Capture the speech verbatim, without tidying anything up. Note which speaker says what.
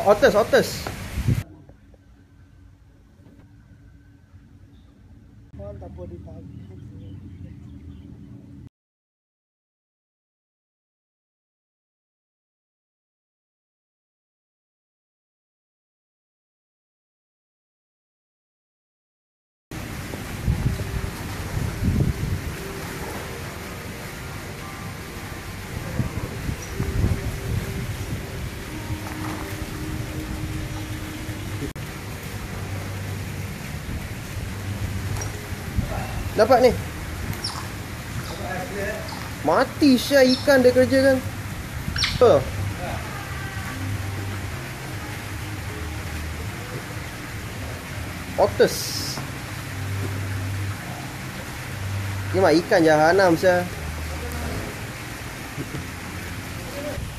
Speaker 1: Otters, otters. Dapat ni. Mati Syah ikan dia kerja kan. Apa? Otters. Ni mah ikan jahanam Syah.